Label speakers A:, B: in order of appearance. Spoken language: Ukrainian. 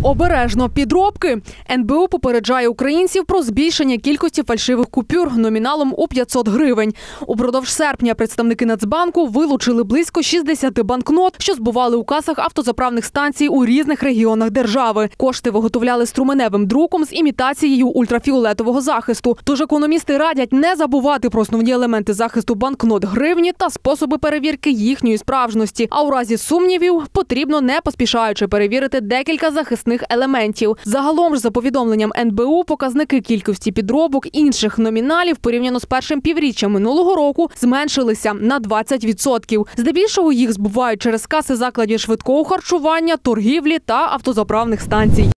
A: Обережно підробки. НБУ попереджає українців про збільшення кількості фальшивих купюр номіналом у 500 гривень. Упродовж серпня представники Нацбанку вилучили близько 60 банкнот, що збували у касах автозаправних станцій у різних регіонах держави. Кошти виготовляли струменевим друком з імітацією ультрафіолетового захисту. Тож економісти радять не забувати про основні елементи захисту банкнот гривні та способи перевірки їхньої справжності. А у разі сумнівів потрібно не поспішаючи перевірити декілька захисних елементів. Загалом ж, за повідомленням НБУ, показники кількості підробок інших номіналів порівняно з першим півріччям минулого року зменшилися на 20%. Здебільшого їх збувають через каси закладів швидкого харчування, торгівлі та автозаправних станцій.